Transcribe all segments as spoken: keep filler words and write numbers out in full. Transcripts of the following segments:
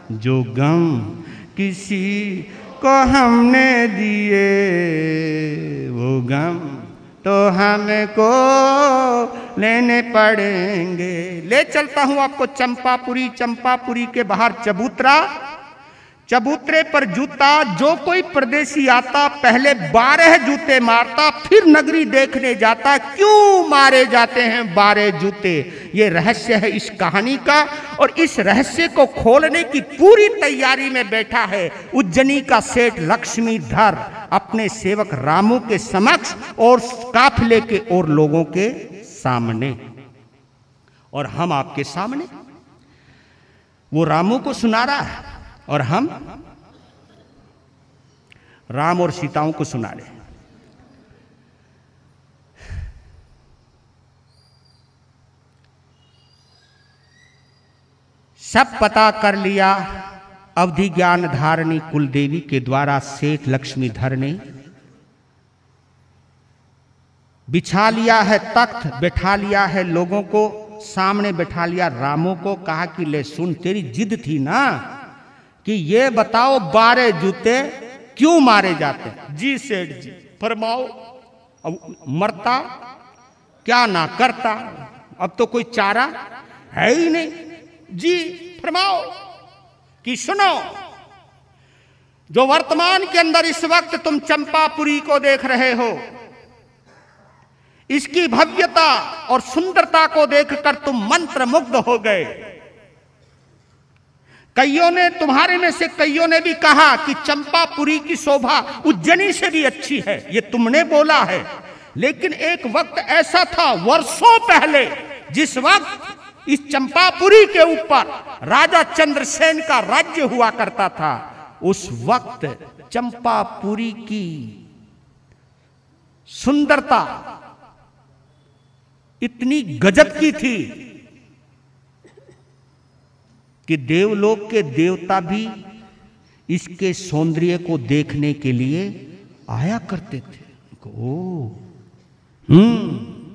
जो गम किसी को हमने दिए वो गम तो हमको लेने पड़ेंगे। ले चलता हूं आपको चंपापुरी। चंपापुरी के बाहर चबूतरा, चबूतरे पर जूता। जो कोई परदेसी आता पहले बारह जूते मारता, फिर नगरी देखने जाता। क्यों मारे जाते हैं बारह जूते? ये रहस्य है इस कहानी का, और इस रहस्य को खोलने की पूरी तैयारी में बैठा है उज्जैनी का सेठ लक्ष्मीधर अपने सेवक रामू के समक्ष और काफिले के और लोगों के सामने, और हम आपके सामने। वो रामू को सुना रहा है और हम राम और सीताओं को सुना रहे। सब पता कर लिया अवधि ज्ञान धारणी कुलदेवी के द्वारा सेठ लक्ष्मीधर ने। बिछा लिया है तख्त, बैठा लिया है लोगों को, सामने बैठा लिया रामों को। कहा कि ले सुन, तेरी जिद थी ना कि ये बताओ बारह जूते क्यों मारे जाते? जी सेठ जी फरमाओ। अब मरता क्या ना करता, अब तो कोई चारा है ही नहीं। जी फरमाओ कि सुनो, जो वर्तमान के अंदर इस वक्त तुम चंपापुरी को देख रहे हो, इसकी भव्यता और सुंदरता को देखकर तुम मंत्रमुग्ध हो गए। कईयों ने, तुम्हारे में से कईयों ने भी कहा कि चंपापुरी की शोभा उज्जैनी से भी अच्छी है। ये तुमने बोला है, लेकिन एक वक्त ऐसा था वर्षों पहले, जिस वक्त इस चंपापुरी के ऊपर राजा चंद्रसेन का राज्य हुआ करता था। उस वक्त चंपापुरी की सुंदरता इतनी गजब की थी कि देवलोक के देवता भी इसके सौंदर्य को देखने के लिए आया करते थे। ओ, हम्म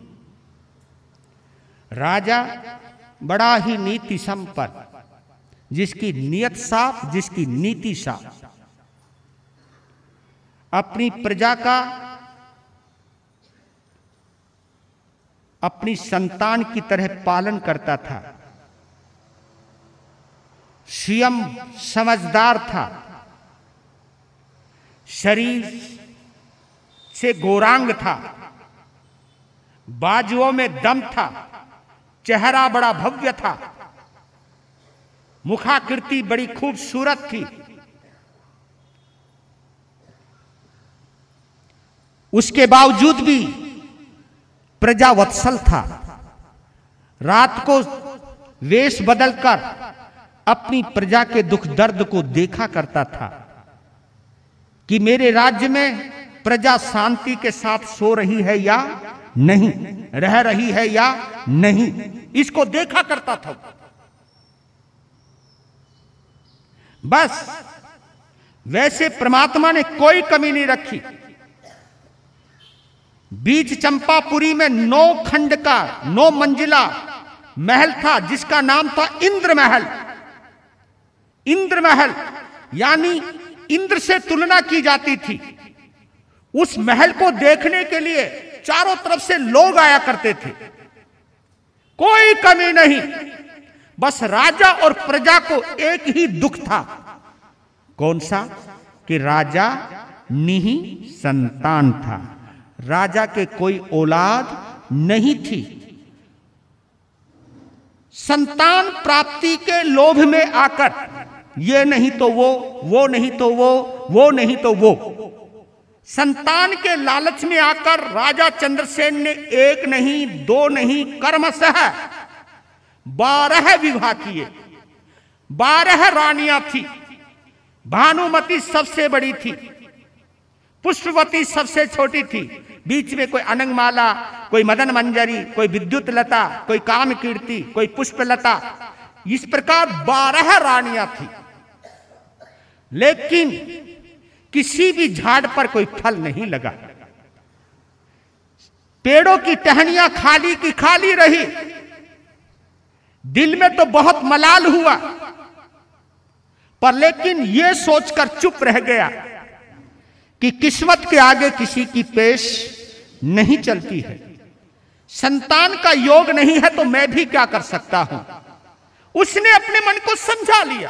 राजा बड़ा ही नीति संपन्न, जिसकी नियत साफ, जिसकी नीति साफ, अपनी प्रजा का, अपनी संतान की तरह पालन करता था। स्वयं समझदार था, शरीर से गौरांग था, बाजुओं में दम था, चेहरा बड़ा भव्य था, मुखाकृति बड़ी खूबसूरत थी। उसके बावजूद भी प्रजावत्सल था। रात को वेश बदलकर अपनी प्रजा के दुख दर्द को देखा करता था कि मेरे राज्य में प्रजा शांति के साथ सो रही है या नहीं, रह रही है या नहीं, इसको देखा करता था। बस वैसे परमात्मा ने कोई कमी नहीं रखी। बीच चंपापुरी में नौ खंड का नौ मंजिला महल था, जिसका नाम था इंद्र महल। इंद्र महल यानी इंद्र से तुलना की जाती थी। उस महल को देखने के लिए चारों तरफ से लोग आया करते थे। कोई कमी नहीं, बस राजा और प्रजा को एक ही दुख था। कौन सा? कि राजा निहि संतान था। राजा के कोई औलाद नहीं थी। संतान प्राप्ति के लोभ में आकर ये नहीं तो वो, वो नहीं तो वो, वो नहीं तो वो, संतान के लालच में आकर राजा चंद्रसेन ने एक नहीं, दो नहीं, कर्मशः बारह विवाह किए। बारह रानियां थी। भानुमति सबसे बड़ी थी, पुष्पवती सबसे छोटी थी, बीच में कोई अनंगमाला, कोई मदन मंजरी, कोई विद्युत लता, कोई काम कीर्ति, कोई पुष्पलता, इस प्रकार बारह रानियां थी। लेकिन किसी भी झाड़ पर कोई फल नहीं लगा। पेड़ों की टहनियां खाली की खाली रही। दिल में तो बहुत मलाल हुआ, पर लेकिन यह सोचकर चुप रह गया कि किस्मत के आगे किसी की पेश नहीं चलती है, संतान का योग नहीं है तो मैं भी क्या कर सकता हूं। उसने अपने मन को समझा लिया,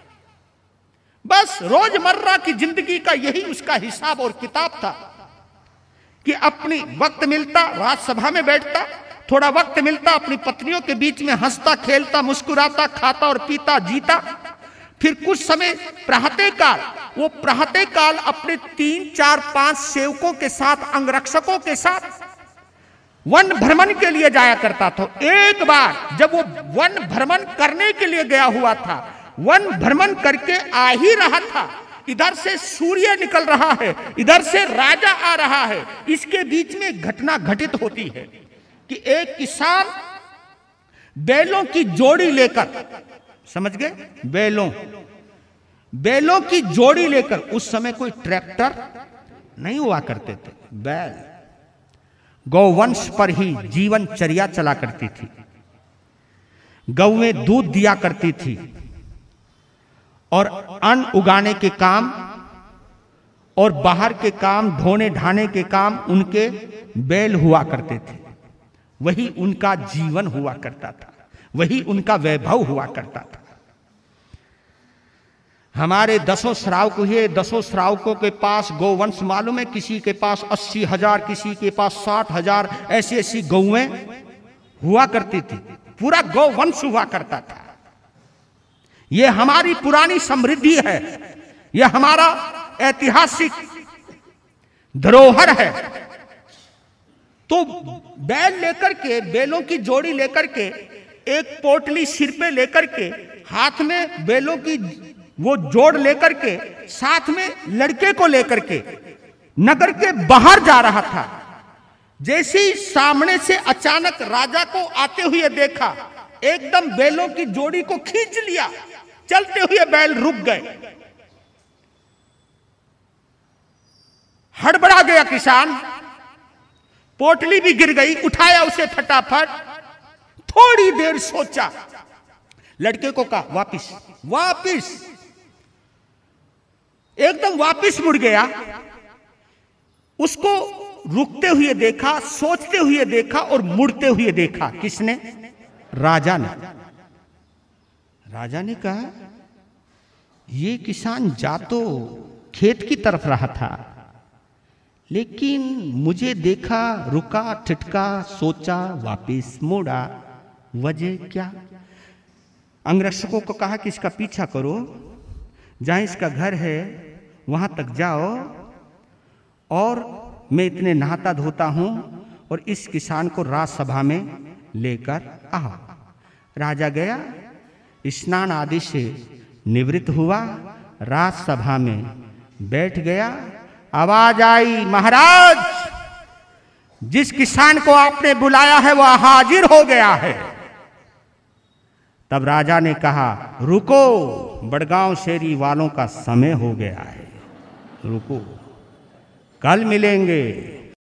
बस रोजमर्रा की जिंदगी का यही उसका हिसाब और किताब था कि अपनी वक्त मिलता राज्यसभा में बैठता, थोड़ा वक्त मिलता अपनी पत्नियों के बीच में हंसता खेलता मुस्कुराता खाता और पीता जीता, फिर कुछ समय प्रातः काल वो प्रातः काल अपने तीन चार पांच सेवकों के साथ अंगरक्षकों के साथ वन भ्रमण के लिए जाया करता था। एक बार जब वो वन भ्रमण करने के लिए गया हुआ था, वन भ्रमण करके आ ही रहा था, इधर से सूर्य निकल रहा है, इधर से राजा आ रहा है, इसके बीच में घटना घटित होती है कि एक किसान बैलों की जोड़ी लेकर, समझ गए, बैलों बैलों की जोड़ी लेकर, उस समय कोई ट्रैक्टर नहीं हुआ करते थे, बैल गौवंश पर ही जीवन चर्या चला करती थी, गौएं दूध दिया करती थी और अन्न उगाने के काम और बाहर के काम ढोने ढाने के काम उनके बैल हुआ करते थे, वही उनका जीवन हुआ करता था, वही उनका वैभव हुआ करता था। हमारे दसों श्रावक हुए, दसों श्रावकों के पास गौवंश मालूम है, किसी के पास अस्सी हजार, किसी के पास साठ हजार, ऐसी ऐसी गौएं हुआ करती थी, पूरा गौवंश हुआ करता था। यह हमारी पुरानी समृद्धि है, यह हमारा ऐतिहासिक धरोहर है। तो बैल लेकर के, बैलों की जोड़ी लेकर के, एक पोटली सिर पे लेकर के, हाथ में बैलों की वो जोड़ लेकर के, साथ में लड़के को लेकर के नगर के बाहर जा रहा था। जैसे ही सामने से अचानक राजा को आते हुए देखा, एकदम बैलों की जोड़ी को खींच लिया, चलते हुए बैल रुक गए। हड़बड़ा गया किसान, पोटली भी गिर गई, उठाया उसे फटाफट, थोड़ी देर सोचा, लड़के को कहा वापिस वापिस, एकदम वापिस मुड़ गया। उसको रुकते हुए देखा, सोचते हुए देखा और मुड़ते हुए देखा। किसने? राजा ने। राजा ने कहा ये किसान जा तो खेत की तरफ रहा था, लेकिन मुझे देखा, रुका, ठिठका, सोचा, वापिस मुड़ा, वजह क्या? अंगरक्षकों को कहा कि इसका पीछा करो, जहां इसका घर है वहां तक जाओ और मैं इतने नहाता धोता हूं और इस किसान को राजसभा में लेकर आओ। राजा गया, स्नान आदि से निवृत्त हुआ, राजसभा में बैठ गया। आवाज आई, महाराज जिस किसान को आपने बुलाया है वह हाजिर हो गया है। तब राजा ने कहा रुको, बड़गांव शेरी वालों का समय हो गया है, रुको, कल मिलेंगे।